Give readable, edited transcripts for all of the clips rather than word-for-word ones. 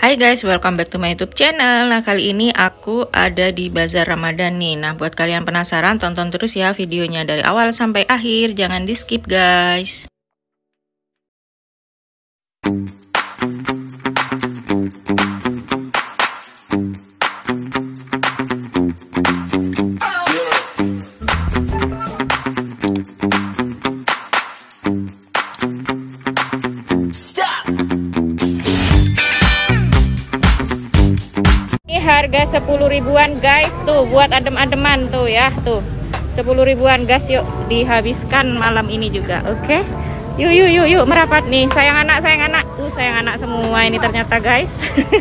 Hai guys, welcome back to my YouTube channel. Nah, kali ini aku ada di Bazar Ramadan nih. Nah, buat kalian penasaran, tonton terus ya videonya dari awal sampai akhir. Jangan di skip guys. Harga 10 ribuan guys, tuh buat adem-ademan tuh ya, tuh 10 ribuan guys. Yuk dihabiskan malam ini juga. Oke, yuk merapat nih, sayang anak sayang anak semua ini ternyata guys.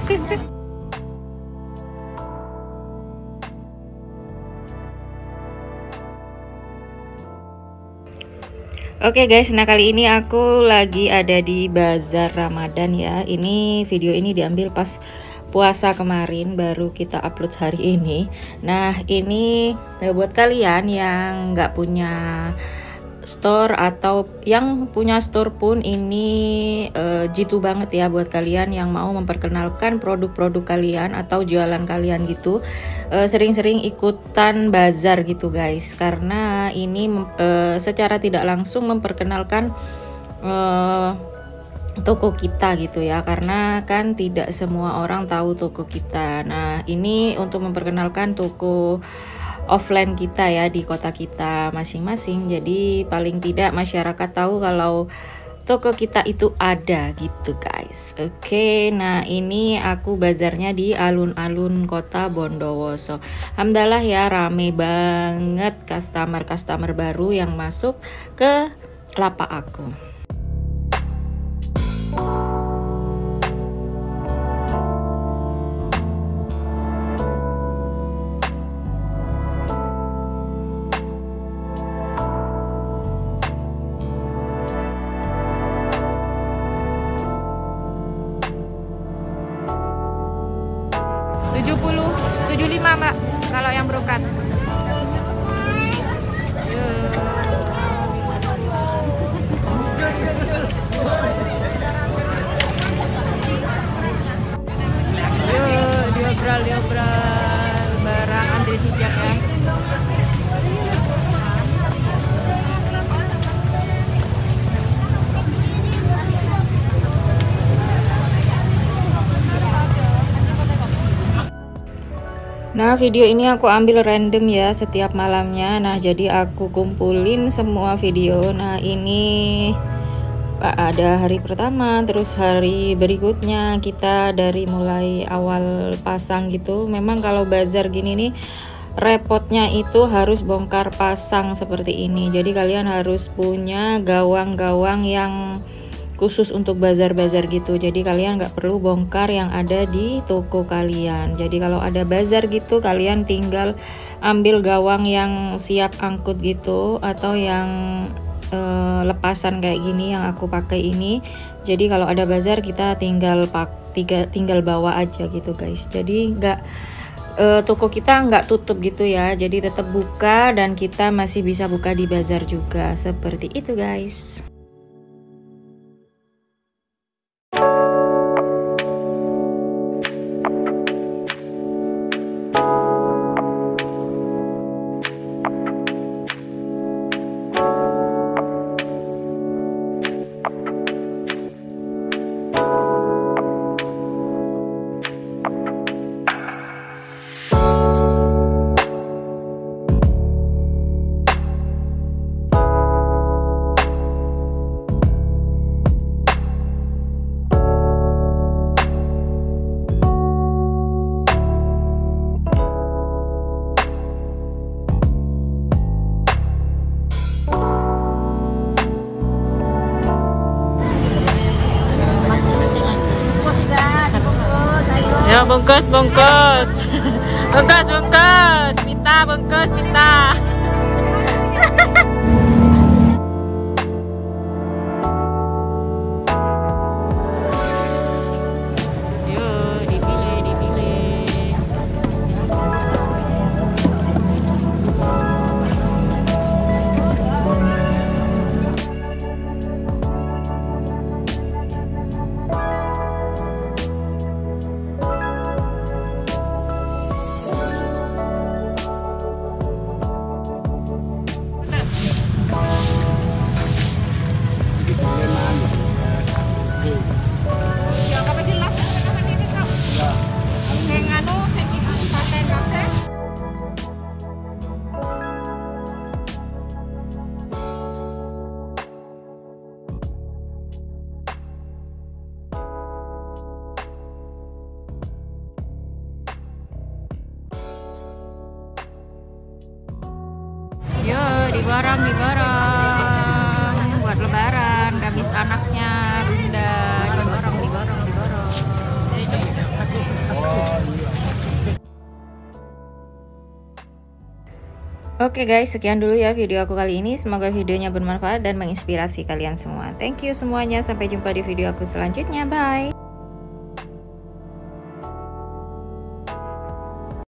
Oke guys, nah kali ini aku lagi ada di Bazar Ramadan ya. Ini video ini diambil pas puasa kemarin, baru kita upload hari ini. Nah ini buat kalian yang nggak punya store atau yang punya store pun ini jitu banget ya buat kalian yang mau memperkenalkan produk-produk kalian atau jualan kalian gitu. Sering-sering ikutan bazar gitu guys, karena ini secara tidak langsung memperkenalkan toko kita gitu ya, karena kan tidak semua orang tahu toko kita. Nah ini untuk memperkenalkan toko offline kita ya di kota kita masing-masing, jadi paling tidak masyarakat tahu kalau toko kita itu ada gitu guys. Oke, nah ini aku bazarnya di alun-alun kota Bondowoso. Alhamdulillah ya, rame banget customer baru yang masuk ke lapak aku. $75 mbak kalau yang brokat. Diobral barang Andre Hijab ya. Nah video ini aku ambil random ya setiap malamnya. Nah jadi aku kumpulin semua video. Nah ini ada hari pertama, terus hari berikutnya kita dari mulai awal pasang gitu. Memang kalau bazar gini nih repotnya itu harus bongkar pasang seperti ini. Jadi kalian harus punya gawang-gawang yang khusus untuk bazar-bazar gitu. Jadi kalian nggak perlu bongkar yang ada di toko kalian. Jadi kalau ada bazar gitu kalian tinggal ambil gawang yang siap angkut gitu, atau yang lepasan kayak gini yang aku pakai ini. Jadi kalau ada bazar kita tinggal bawa aja gitu guys. Jadi nggak toko kita nggak tutup gitu ya, jadi tetap buka dan kita masih bisa buka di bazar juga, seperti itu guys. Bungkus pita, bungkus pita. Yuk dipilih. diborong buat lebaran, gamis anaknya Bunda, diborong. Oke guys, sekian dulu ya video aku kali ini. Semoga videonya bermanfaat dan menginspirasi kalian semua. Thank you semuanya, sampai jumpa di video aku selanjutnya. Bye.